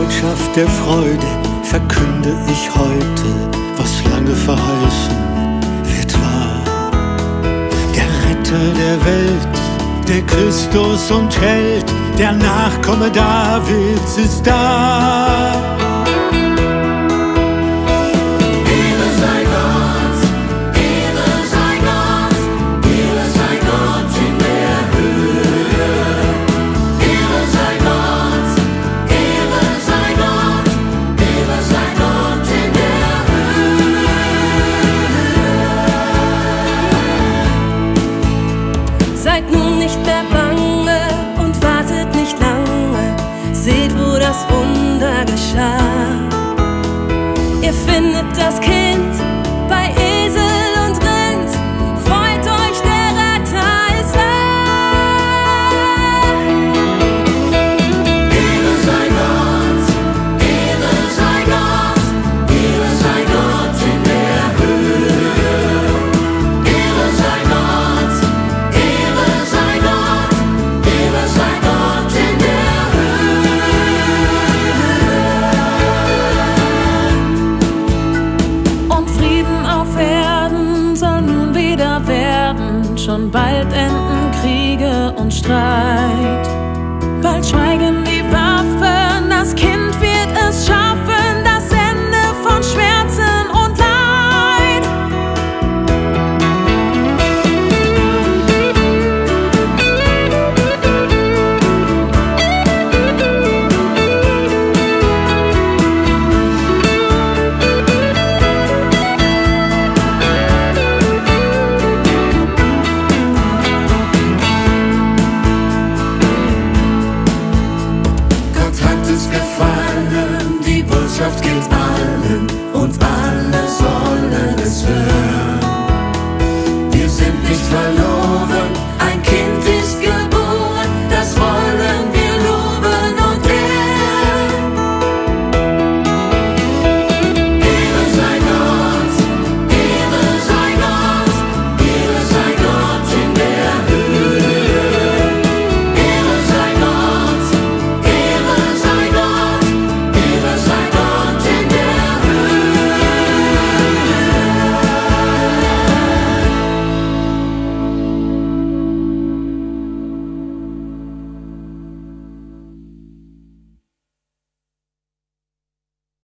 Botschaft der Freude verkünde ich heute, was lange verheißen wird wahr. Der Retter der Welt, der Christus und Held, der Nachkomme Davids ist da. Ihr findet das Kind bei Esel und Rind. Freut euch, der Retter ist da. Ehre sei Gott, Ehre sei Gott, Ehre sei Gott in der Höhe. Ehre sei Gott, Ehre sei Gott, Ehre sei Gott in der Höhe. Schon bald enden Kriege und Streit. Bald schweigen die Waffen, das Kind wird es schaffen, das Ende von Schmerzen und Leid. Gilt